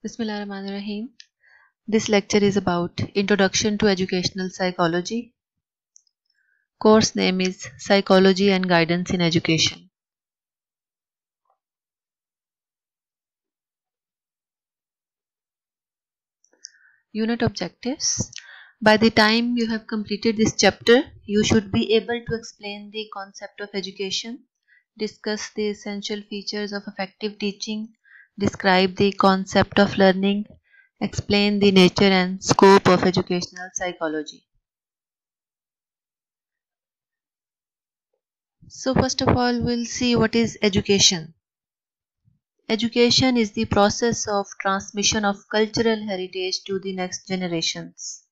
Bismillahirrahmanirrahim. This lecture is about Introduction to Educational Psychology. Course name is Psychology and Guidance in Education. Unit objectives. By the time you have completed this chapter, you should be able to explain the concept of education, discuss the essential features of effective teaching, describe the concept of learning, explain the nature and scope of educational psychology. So first of all, we'll see what is education. Education is the process of transmission of cultural heritage to the next generations.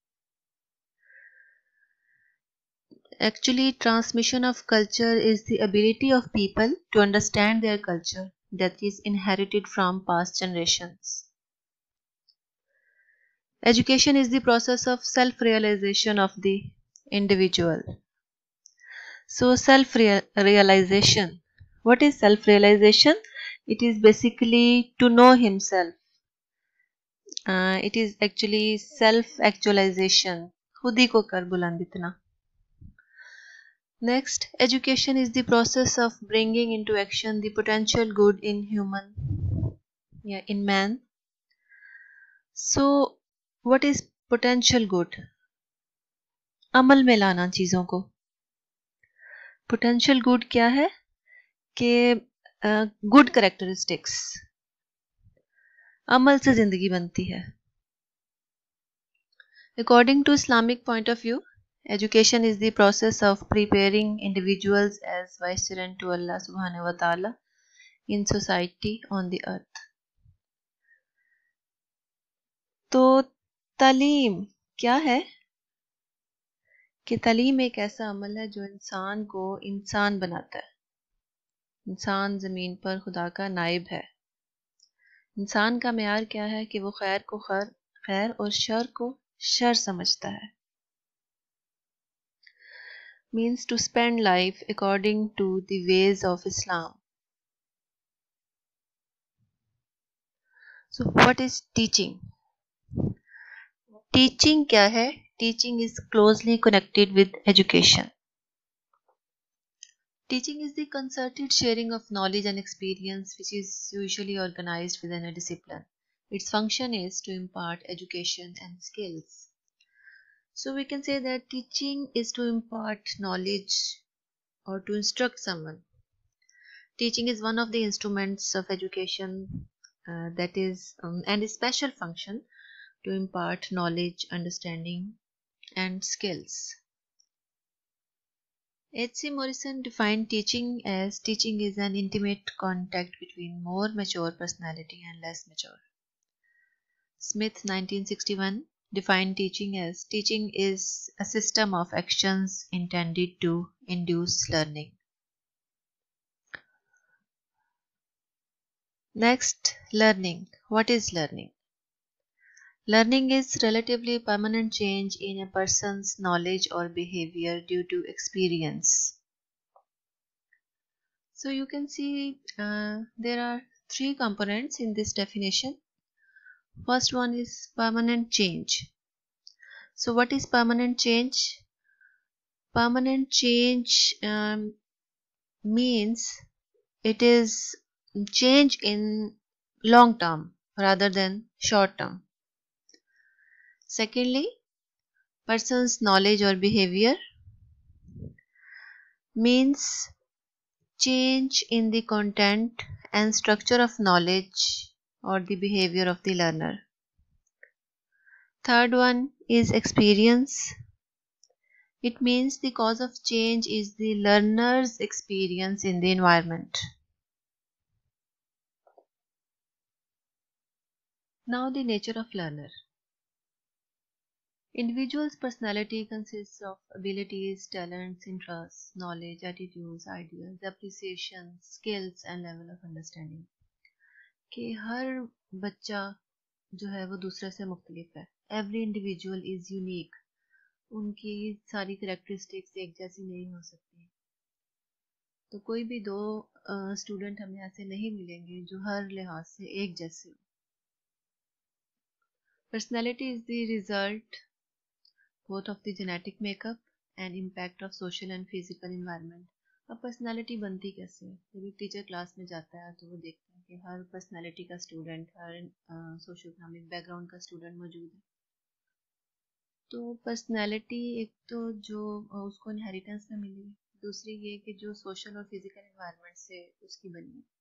Actually, transmission of culture is the ability of people to understand their culture that is inherited from past generations. Education is the process of self-realization of the individual. So self-realization. What is self-realization? It is basically to know himself. It is actually self-actualization. खुद ही को कर बुलंद इतना. Next, education is the process of bringing into action the potential good in in man. So, what is potential good? अमल में लाना चीज़ों को. Potential good क्या है? कि good characteristics. अमल से जिंदगी बनती है. According to Islamic point of view, education is the process of preparing individuals as vicegerent to Allah subhanahu wa ta'ala in society on the earth. तो तालीम क्या है? कि तालीम एक ऐसा अमल है जो इंसान को इंसान बनाता है. इंसान ज़मीन पर खुदा का नाइब है. इंसान का मेयार क्या है कि वो खैर को खैर और शर को शर समझता है. Means to spend life according to the ways of Islam. So what is teaching? Teaching क्या है? Teaching is closely connected with education. Teaching is the concerted sharing of knowledge and experience which is usually organized within a discipline. Its function is to impart education and skills. So we can say that teaching is to impart knowledge or to instruct someone. Teaching is one of the instruments of education that is and a special function to impart knowledge, understanding and skills. H.C. Morrison defined teaching as teaching is an intimate contact between more mature personality and less mature. Smith 1961 defined teaching as teaching is a system of actions intended to induce learning. Next, learning. What is learning? Learning is relatively permanent change in a person's knowledge or behavior due to experience. So you can see there are three components in this definition. First one is permanent change. So what is permanent change? Permanent change means it is change in long term rather than short term. Secondly, person's knowledge or behavior means change in the content and structure of knowledge or the behavior of the learner. Third one is experience. It means the cause of change is the learner's experience in the environment. Now the nature of learner. Individual's personality consists of abilities, talents, interests, knowledge, attitudes, ideas, appreciation, skills and level of understanding. कि हर बच्चा जो है वो दूसरे से मुख्तलिफ है. Every individual is unique. उनकी सारी करेक्टरिस्टिक्स एक जैसी नहीं हो सकती. तो कोई भी दो स्टूडेंट हमें ऐसे नहीं मिलेंगे जो हर लिहाज से एक जैसे हो. Personality is the result both of the genetic makeup and impact of social and physical environment. अब पर्सनालिटी बनती कैसे है? जब एक टीचर क्लास में जाता है तो वो देखता है कि हर पर्सनालिटी का स्टूडेंट, हर सोशो इकोनॉमिक बैकग्राउंड का स्टूडेंट मौजूद है। तो पर्सनालिटी एक तो जो उसको इनहेरिटेंस में मिली, दूसरी ये कि जो सोशल और फिजिकल एनवायरनमेंट से उसकी बनी है।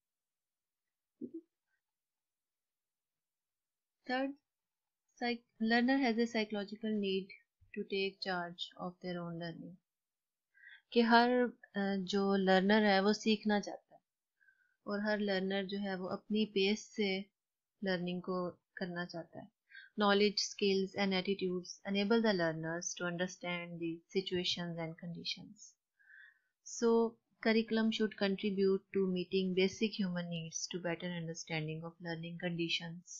Third, learner has a psychological need to take charge of their own learning, कि हर जो लर्नर है वो सीखना चाहता है और हर लर्नर जो है वो अपनी पेस से लर्निंग को करना चाहता है। Knowledge, skills and attitudes enable the learners to understand the situations and conditions. So, curriculum should contribute to meeting basic human needs to better understanding of learning conditions.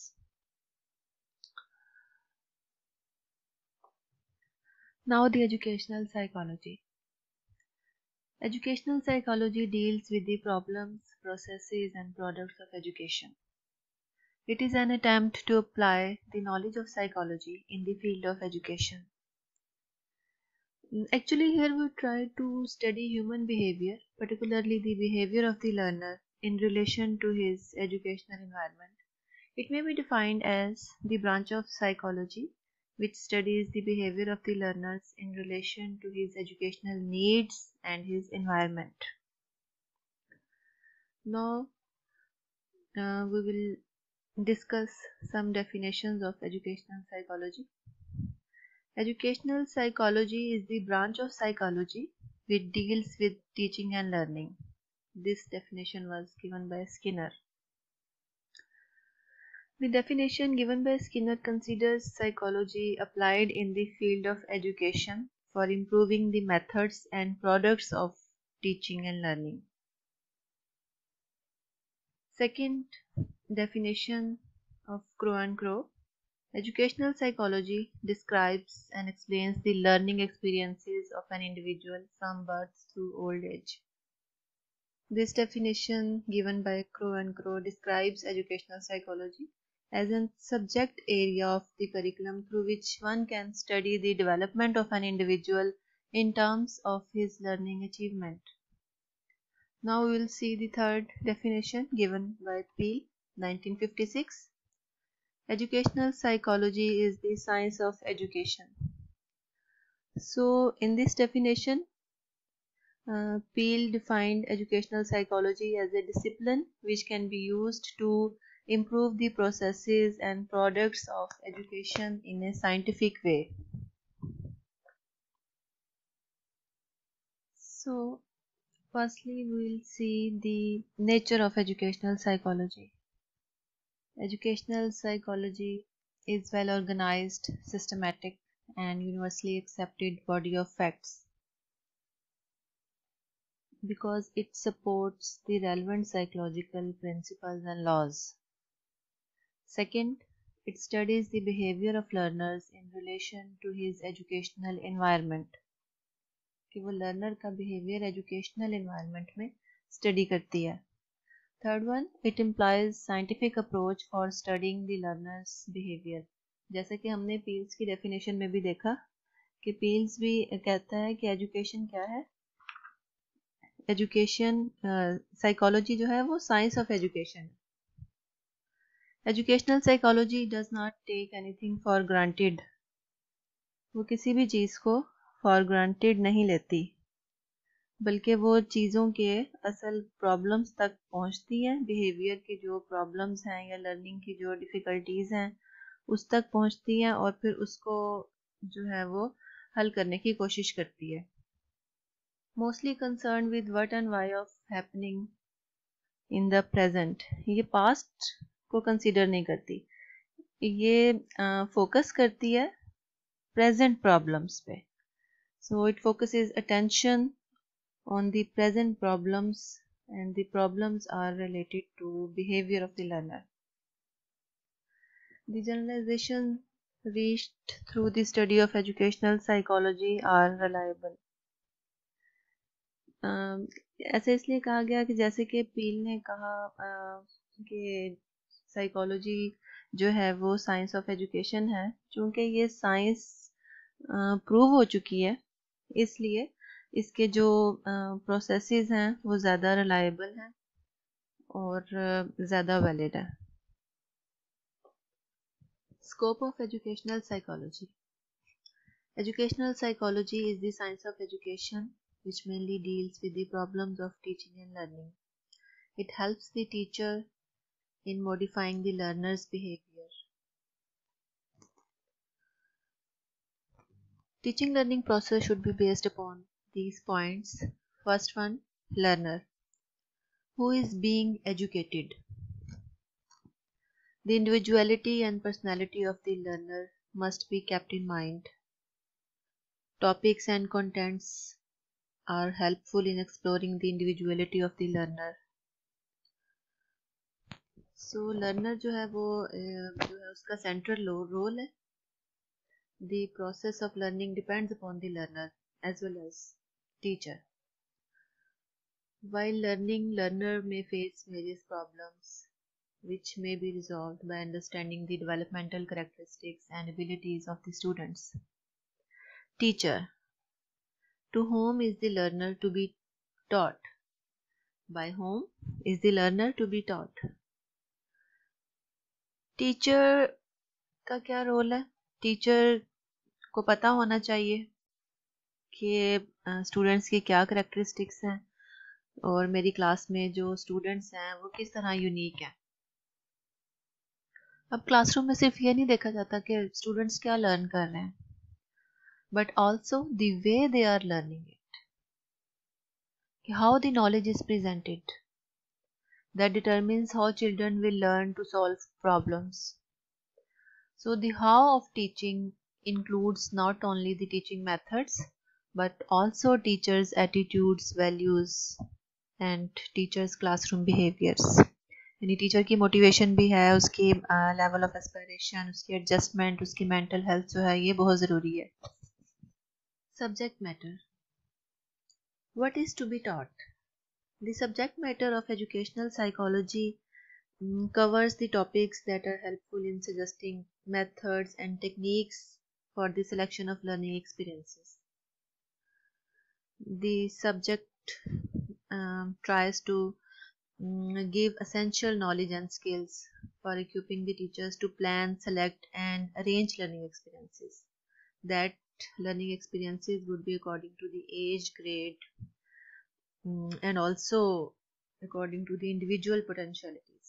Now the educational psychology. Educational psychology deals with the problems, processes and products of education. It is an attempt to apply the knowledge of psychology in the field of education. Actually, here we try to study human behavior, particularly the behavior of the learner in relation to his educational environment. It may be defined as the branch of psychology which studies the behavior of the learners in relation to his educational needs and his environment. Now, we will discuss some definitions of educational psychology. Educational psychology is the branch of psychology which deals with teaching and learning. This definition was given by Skinner. The definition given by Skinner considers psychology applied in the field of education for improving the methods and products of teaching and learning. Second definition of Crow and Crow. Educational psychology describes and explains the learning experiences of an individual from birth through old age. This definition given by Crow and Crow describes educational psychology as a subject area of the curriculum through which one can study the development of an individual in terms of his learning achievement. Now we will see the third definition given by Peel, 1956. Educational psychology is the science of education. So in this definition, Peel defined educational psychology as a discipline which can be used to improve the processes and products of education in a scientific way. So firstly, we will see the nature of educational psychology. Educational psychology is well organized, systematic, and universally accepted body of facts because it supports the relevant psychological principles and laws. Second, it studies the behavior of learners in relation to his educational environment, कि वो learner का behaviour educational environment में study करती है. Third one, it implies scientific approach for studying the learner's behaviour. जैसे कि हमने peels की डेफिनेशन में भी देखा कि पील्स भी कहता है कि एजुकेशन क्या है. एजुकेशन साइकोलॉजी जो है वो साइंस ऑफ एजुकेशन है. Educational psychology does not take anything for granted. वो किसी भी चीज़ को फॉर ग्रांटेड नहीं लेती, बल्कि वो चीज़ों के असल प्रॉब्लम्स तक पहुंचती हैं. बिहेवियर की जो प्रॉब्लम्स हैं या लर्निंग की जो डिफ़िकल्टीज़ हैं उस तक पहुंचती हैं और फिर उसको जो है वो हल करने की कोशिश करती है. Mostly concern with what and why of happening in the present. ये पास्ट को कंसिडर नहीं करती, ये फोकस करती है present problems पे. So it focuses attention on the present problems and the problems are related to behavior of the learner. The generalization reached through the study of educational psychology are reliable. ऐसे इसलिए कहा गया कि जैसे कि पील ने कहा कि साइकोलॉजी जो है वो साइंस ऑफ एजुकेशन है। चूँकि ये साइंस प्रूव हो चुकी है, इसलिए इसके जो प्रोसेसेस हैं वो ज़्यादा रिलायबल हैं और ज़्यादा वैलिड है। Scope of educational psychology. Educational psychology is the science of education which mainly deals with the problems of teaching and learning. It helps the teacher in modifying the learner's behavior. Teaching learning process should be based upon these points. First one, learner. Who is being educated? The individuality and personality of the learner must be kept in mind. Topics and contents are helpful in exploring the individuality of the learner. So learner जो है वो जो है उसका central role है. The process of learning depends upon the learner as well as teacher. While learning, learner may face various problems which may be resolved by understanding the developmental characteristics and abilities of the students. Teacher. To whom is the learner to be taught? By whom is the learner to be taught? Teacher का क्या role है? Teacher को पता होना चाहिए कि students की क्या करैक्टरिस्टिक्स हैं और मेरी क्लास में जो स्टूडेंट्स हैं वो किस तरह यूनिक हैं। अब क्लासरूम में सिर्फ ये नहीं देखा जाता कि स्टूडेंट्स क्या लर्न कर रहे हैं, but also the way they are learning it, how the knowledge is presented, that determines how children will learn to solve problems. So the how of teaching includes not only the teaching methods but also teachers' attitudes, values and teachers' classroom behaviors. यानी teacher की motivation भी है, उसकी level of aspiration, उसकी adjustment, उसकी mental health जो है ये बहुत ज़रूरी है। Subject matter. What is to be taught? The subject matter of educational psychology covers the topics that are helpful in suggesting methods and techniques for the selection of learning experiences. The subject tries to give essential knowledge and skills for equipping the teachers to plan, select, and arrange learning experiences. That learning experiences would be according to the age, grade, and also according to the individual potentialities.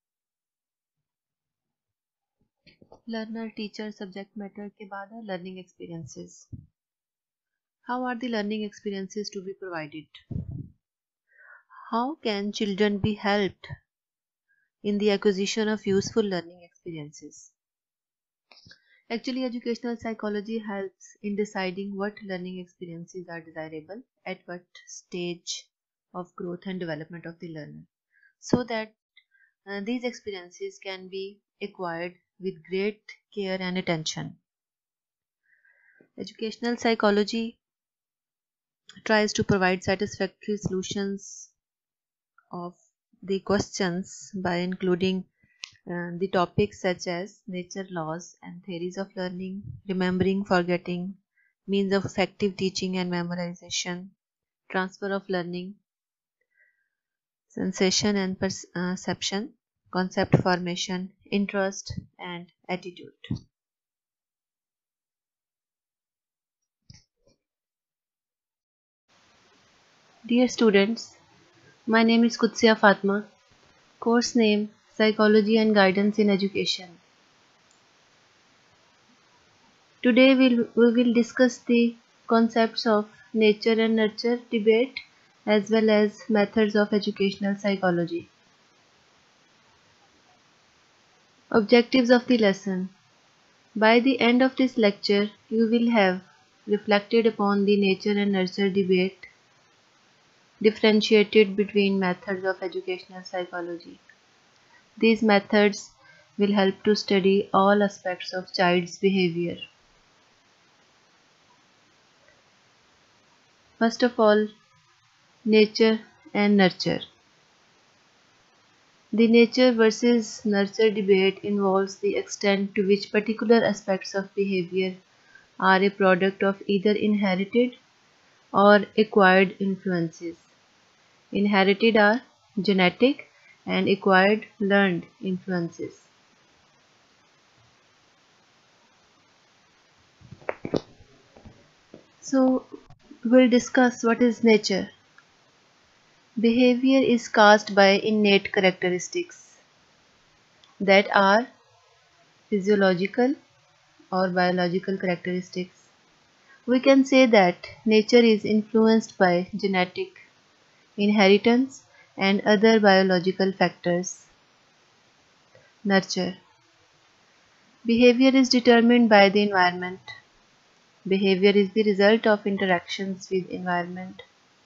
Learner, teacher, subject matter के बाद है learning experiences. How are the learning experiences to be provided? How can children be helped in the acquisition of useful learning experiences? Actually, educational psychology helps in deciding what learning experiences are desirable at what stage of growth and development of the learner, so that these experiences can be acquired with great care and attention. Educational psychology tries to provide satisfactory solutions of the questions by including the topics such as nature, laws and theories of learning, remembering, forgetting, means of effective teaching and memorization, transfer of learning, sensation and perception, concept formation, interest and attitude. Dear students, my name is Qudsiya Fatma. Course name Psychology and Guidance in Education. Today we will discuss the concepts of nature and nurture debate as well as methods of educational psychology. Objectives of the lesson. By the end of this lecture, you will have reflected upon the nature and nurture debate, differentiated between methods of educational psychology. These methods will help to study all aspects of child's behavior. First of all, nature and nurture. The nature versus nurture debate involves the extent to which particular aspects of behavior are a product of either inherited or acquired influences. Inherited are genetic and acquired learned influences. So, we'll discuss what is nature. Behavior is caused by innate characteristics that are physiological or biological characteristics. We can say that nature is influenced by genetic inheritance and other biological factors. Nurture. Behavior is determined by the environment. Behavior is the result of interactions with environment.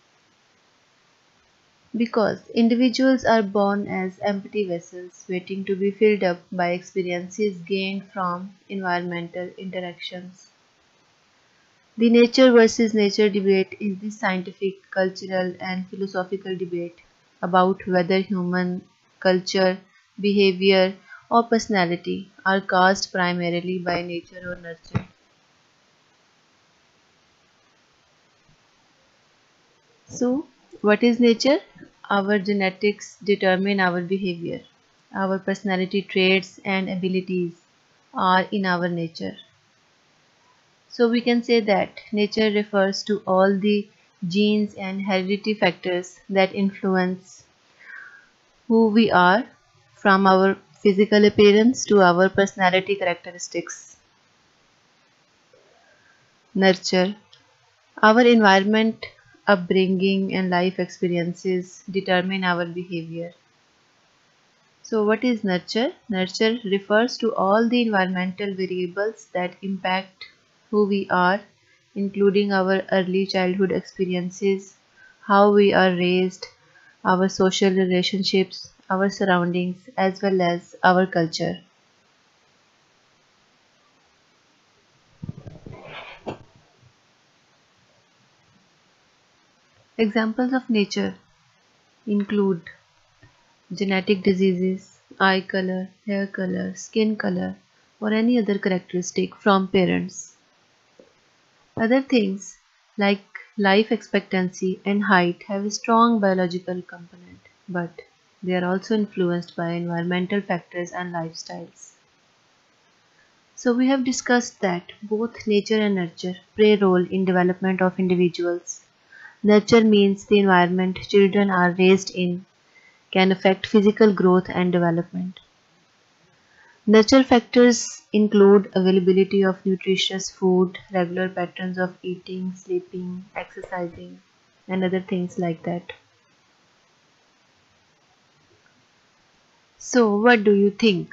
Because individuals are born as empty vessels waiting to be filled up by experiences gained from environmental interactions. The nature versus nature debate is the scientific, cultural, and philosophical debate about whether human culture, behavior, or personality are caused primarily by nature or nurture. So, what is nature? Our genetics determine our behavior. Our personality traits and abilities are in our nature. So we can say that nature refers to all the genes and hereditary factors that influence who we are, from our physical appearance to our personality characteristics. Nurture. Our environment, upbringing, and life experiences determine our behavior. So, what is nurture? Nurture refers to all the environmental variables that impact who we are, including our early childhood experiences, how we are raised, our social relationships, our surroundings, as well as our culture. Examples of nature include genetic diseases, eye color, skin color, or any other characteristic from parents. Other things like life expectancy and height have a strong biological component, but they are also influenced by environmental factors and lifestyles. So we have discussed that both nature and nurture play a role in development of individuals. Nurture means the environment children are raised in can affect physical growth and development. Nurture factors include availability of nutritious food, regular patterns of eating, sleeping, exercising, and other things like that. So, what do you think?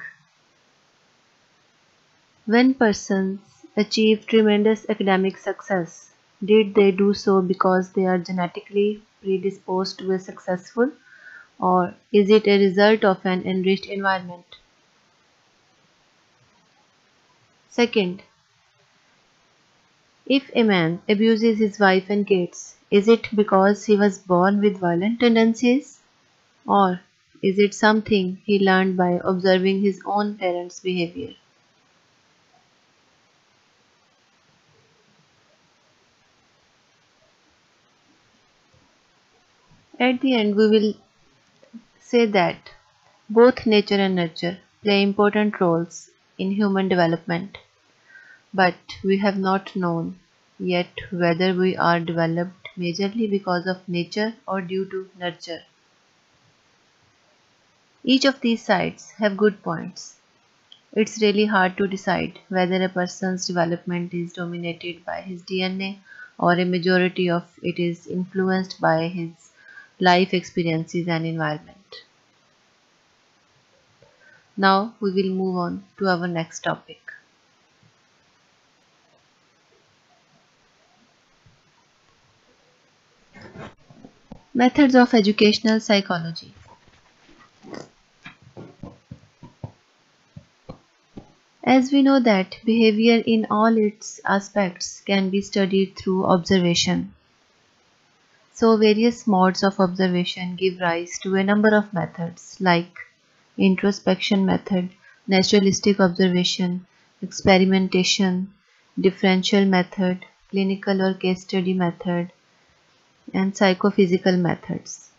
When persons achieve tremendous academic success, did they do so because they are genetically predisposed to be successful, or is it a result of an enriched environment? Second, if a man abuses his wife and kids, is it because he was born with violent tendencies? Or is it something he learned by observing his own parents' behavior? At the end, we will say that both nature and nurture play important roles in human development, but we have not known yet whether we are developed majorly because of nature or due to nurture. Each of these sides have good points. It's really hard to decide whether a person's development is dominated by his DNA or a majority of it is influenced by his life experiences and environment. Now we will move on to our next topic. Methods of educational psychology. As we know that behavior in all its aspects can be studied through observation. So various modes of observation give rise to a number of methods like introspection method, naturalistic observation, experimentation, differential method, clinical or case study method, and psychophysical methods.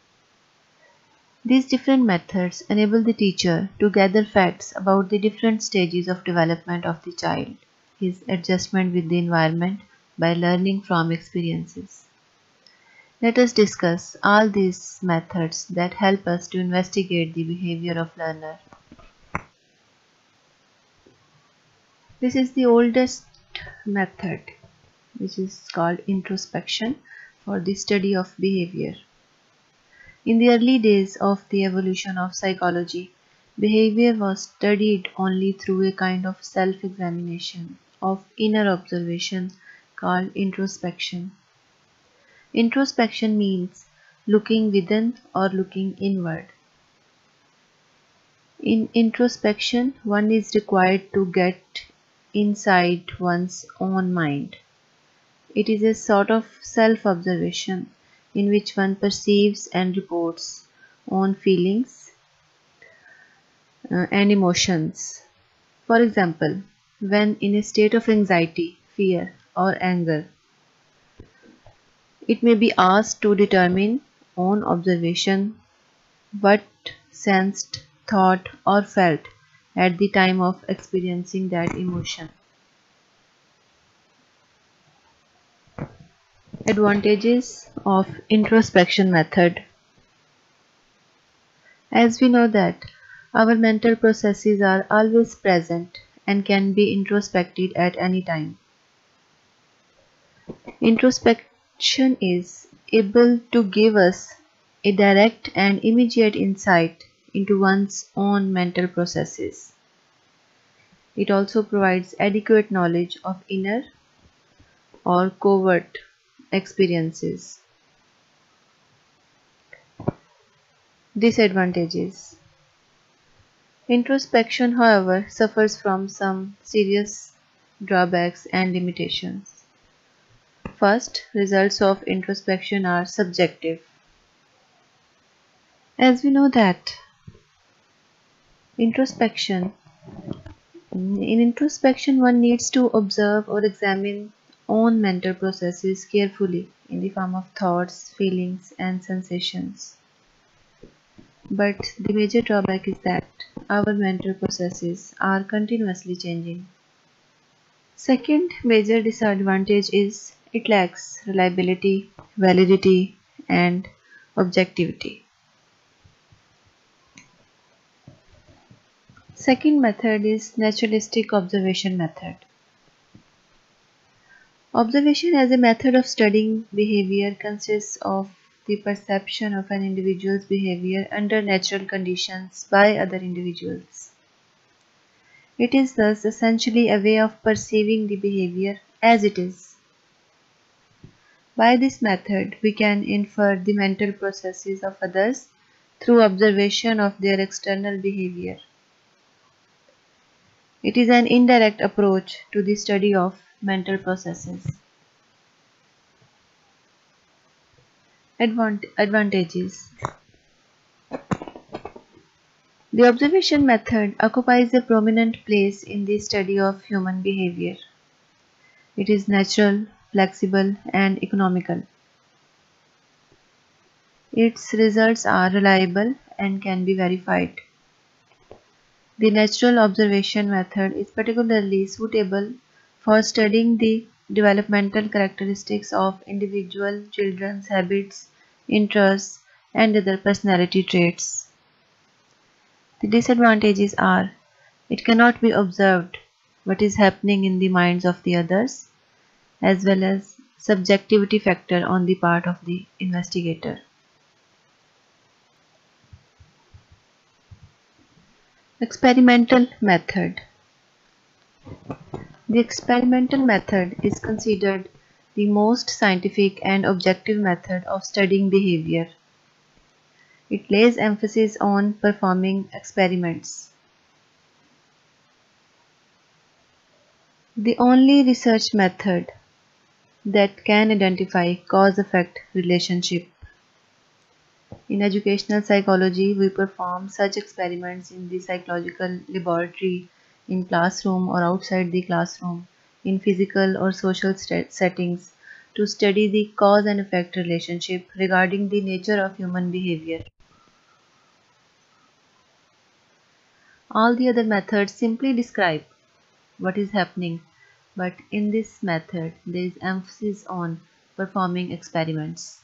These different methods enable the teacher to gather facts about the different stages of development of the child, his adjustment with the environment by learning from experiences. Let us discuss all these methods that help us to investigate the behavior of learner. This is the oldest method, which is called introspection, for the study of behavior. In the early days of the evolution of psychology, behavior was studied only through a kind of self-examination of inner observation called introspection. Introspection means looking within or looking inward. In introspection, one is required to get inside one's own mind. It is a sort of self-observation in which one perceives and reports on feelings and emotions. For example, when in a state of anxiety, fear, or anger, it may be asked to determine on observation what sensed, thought, or felt at the time of experiencing that emotion. Advantages of introspection method. As we know that our mental processes are always present and can be introspected at any time. Introspection is able to give us a direct and immediate insight into one's own mental processes. It also provides adequate knowledge of inner or covert experiences. Disadvantages. Introspection, however, suffers from some serious drawbacks and limitations. First, results of introspection are subjective. As we know that in introspection one needs to observe or examine own mental processes carefully in the form of thoughts, feelings, and sensations. But the major drawback is that our mental processes are continuously changing. Second major disadvantage is it lacks reliability, validity, and objectivity. Second method is naturalistic observation method. Observation as a method of studying behavior consists of the perception of an individual's behavior under natural conditions by other individuals. It is thus essentially a way of perceiving the behavior as it is. By this method, we can infer the mental processes of others through observation of their external behavior. It is an indirect approach to the study of mental processes. Advantages. The observation method occupies a prominent place in the study of human behavior. It is natural, flexible, and economical. Its results are reliable and can be verified. The natural observation method is particularly suitable for studying the developmental characteristics of individual children's habits, interests, and other personality traits. The disadvantages are it cannot be observed what is happening in the minds of the others, as well as subjectivity factor on the part of the investigator. Experimental method. The experimental method is considered the most scientific and objective method of studying behavior. It lays emphasis on performing experiments. The only research method that can identify cause-effect relationship. In educational psychology, we perform such experiments in the psychological laboratory, in classroom or outside the classroom, in physical or social settings to study the cause and effect relationship regarding the nature of human behavior. All the other methods simply describe what is happening, but in this method there is emphasis on performing experiments.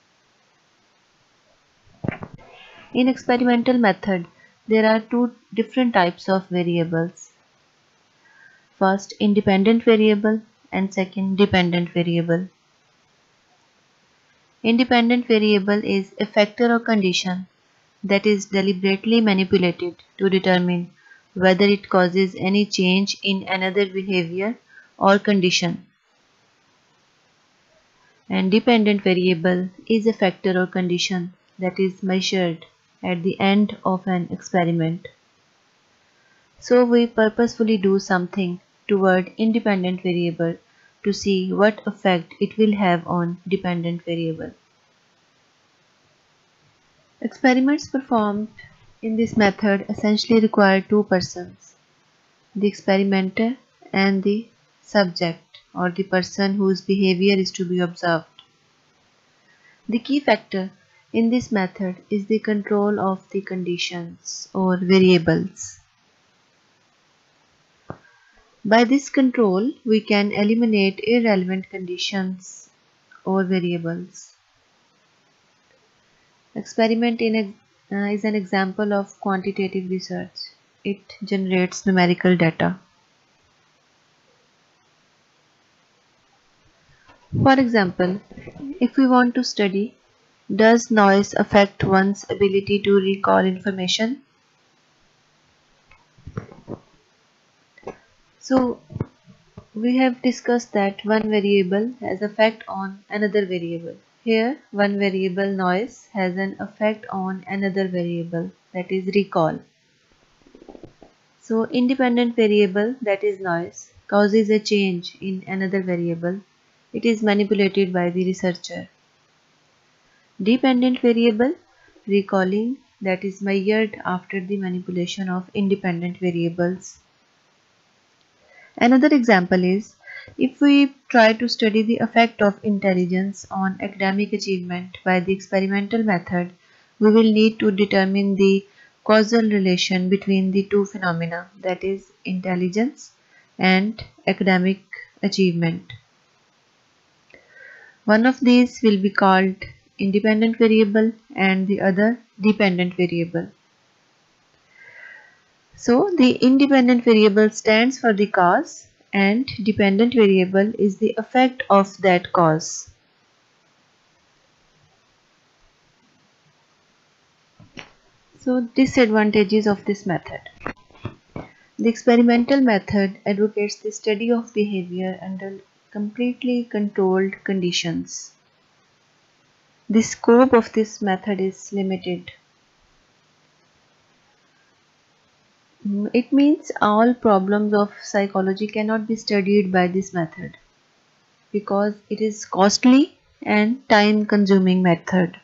In experimental method, there are two different types of variables. First, independent variable and second, dependent variable. Independent variable is a factor or condition that is deliberately manipulated to determine whether it causes any change in another behavior or condition. And dependent variable is a factor or condition that is measured at the end of an experiment. So we purposefully do something toward independent variable to see what effect it will have on dependent variable. Experiments performed in this method essentially require two persons, the experimenter and the subject or the person whose behavior is to be observed. The key factor in this method is the control of the conditions or variables. By this control, we can eliminate irrelevant conditions or variables. Experiment is an example of quantitative research. It generates numerical data. For example, if we want to study, does noise affect one's ability to recall information? So, we have discussed that one variable has effect on another variable. Here, one variable noise has an effect on another variable, that is recall. So, independent variable, that is noise, causes a change in another variable. It is manipulated by the researcher. Dependent variable, recalling, that is measured after the manipulation of independent variables. Another example is, if we try to study the effect of intelligence on academic achievement by the experimental method, we will need to determine the causal relation between the two phenomena, that is, intelligence and academic achievement. One of these will be called independent variable and the other dependent variable. So the independent variable stands for the cause and dependent variable is the effect of that cause. So disadvantages of this method. The experimental method advocates the study of behavior under completely controlled conditions. The scope of this method is limited. It means all problems of psychology cannot be studied by this method because it is costly and time consuming method.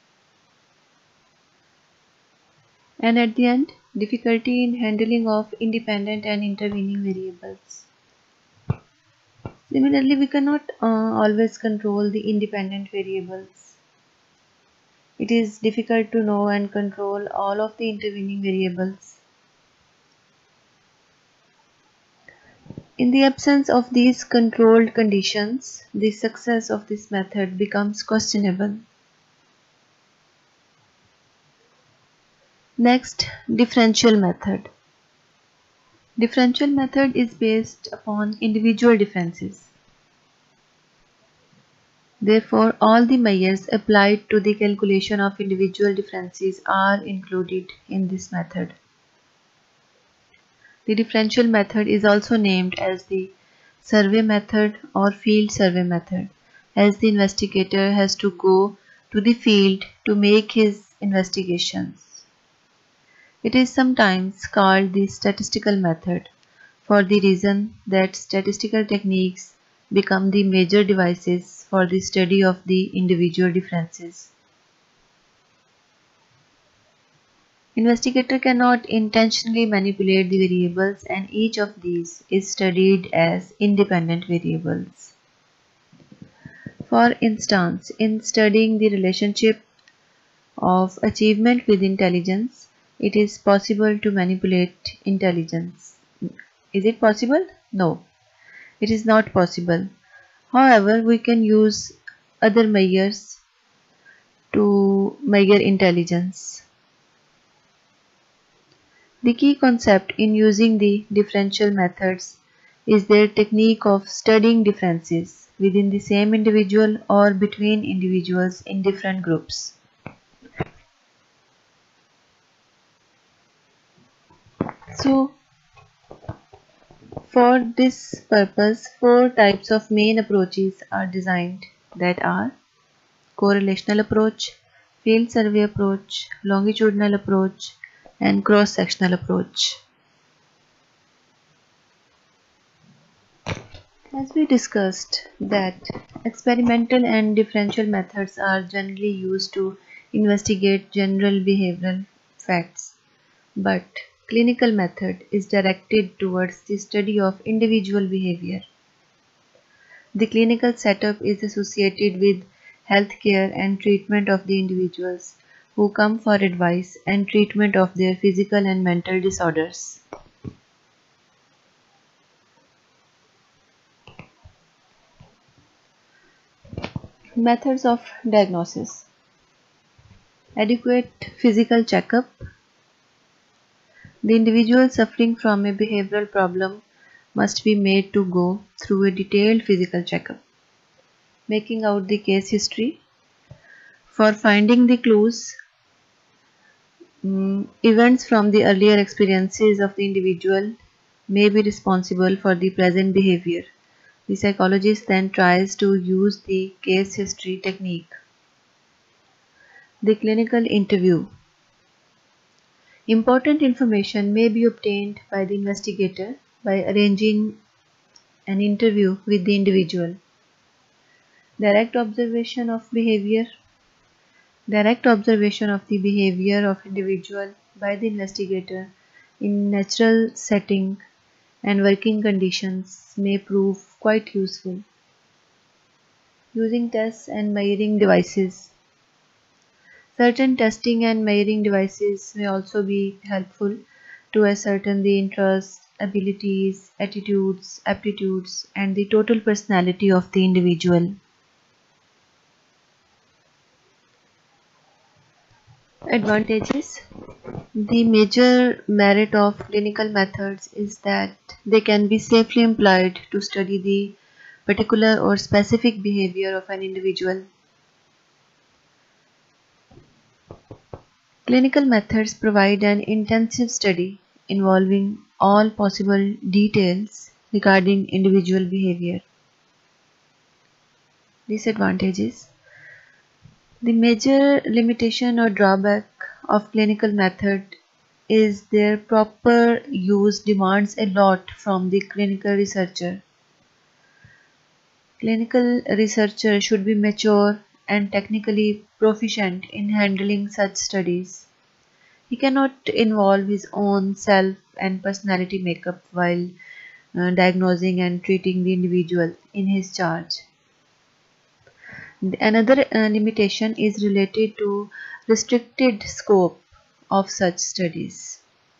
And at the end, difficulty in handling of independent and intervening variables. Similarly, we cannot always control the independent variables. It is difficult to know and control all of the intervening variables. In the absence of these controlled conditions, the success of this method becomes questionable. Next, differential method. Differential method is based upon individual differences. Therefore, all the measures applied to the calculation of individual differences are included in this method. The differential method is also named as the survey method or field survey method, as the investigator has to go to the field to make his investigations. It is sometimes called the statistical method for the reason that statistical techniques become the major devices for the study of the individual differences. Investigator cannot intentionally manipulate the variables, and each of these is studied as independent variables. For instance, in studying the relationship of achievement with intelligence, it is possible to manipulate intelligence. Is it possible? No, it is not possible. However, we can use other measures to measure intelligence. The key concept in using the differential methods is their technique of studying differences within the same individual or between individuals in different groups. So, for this purpose, four types of main approaches are designed, that are correlational approach, field survey approach, longitudinal approach, and cross-sectional approach. As we discussed that experimental and differential methods are generally used to investigate general behavioral facts, but clinical method is directed towards the study of individual behavior. The clinical setup is associated with healthcare and treatment of the individuals who come for advice and treatment of their physical and mental disorders. Methods of diagnosis: adequate physical checkup. The individual suffering from a behavioral problem must be made to go through a detailed physical checkup, making out the case history. For finding the clues, events from the earlier experiences of the individual may be responsible for the present behavior. The psychologist then tries to use the case history technique. The clinical interview. Important information may be obtained by the investigator by arranging an interview with the individual. Direct observation of behavior. Direct observation of the behavior of individual by the investigator in natural setting and working conditions may prove quite useful. Using tests and measuring devices. Certain testing and measuring devices may also be helpful to ascertain the interests, abilities, attitudes, aptitudes, and the total personality of the individual. Advantages. The major merit of clinical methods is that they can be safely employed to study the particular or specific behavior of an individual. Clinical methods provide an intensive study involving all possible details regarding individual behavior. Disadvantages. The major limitation or drawback of clinical method is their proper use demands a lot from the clinical researcher. Clinical researcher should be mature and technically proficient in handling such studies. He cannot involve his own self and personality makeup while diagnosing and treating the individual in his charge. Another limitation is related to restricted scope of such studies.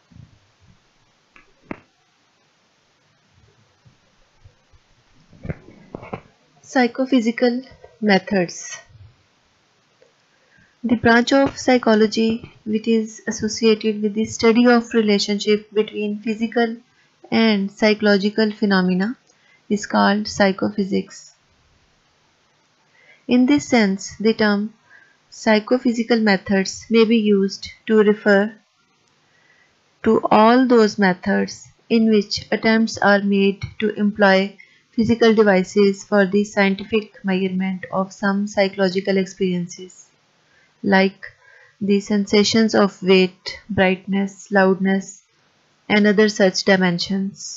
Psychophysical methods. The branch of psychology which is associated with the study of relationship between physical and psychological phenomena is called psychophysics. In this sense, the term psychophysical methods may be used to refer to all those methods in which attempts are made to employ physical devices for the scientific measurement of some psychological experiences, like the sensations of weight, brightness, loudness, and other such dimensions.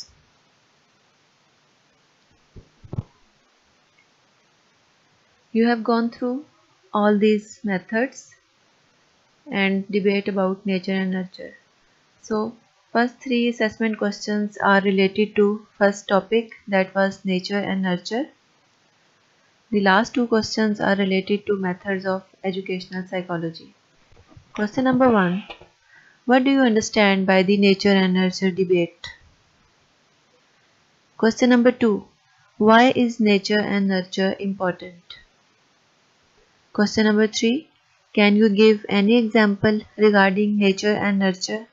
You have gone through all these methods. and debate about nature and nurture. So first three assessment questions are related to first topic, that was nature and nurture. The last two questions are related to methods of educational psychology. Question number 1. What do you understand by the nature and nurture debate? Question number 2. Why is nature and nurture important? Question number 3. Can you give any example regarding nature and nurture?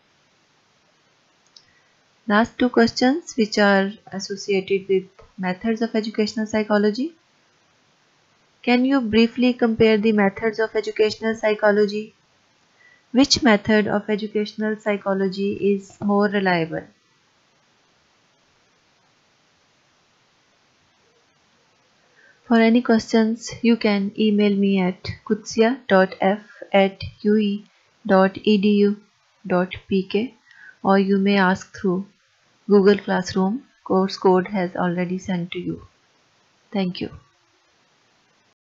Last two questions, which are associated with methods of educational psychology. Can you briefly compare the methods of educational psychology? Which method of educational psychology is more reliable? For any questions, you can email me at kutsia.f@ue.edu.pk, or you may ask through Google Classroom. Course code has already sent to you. Thank you.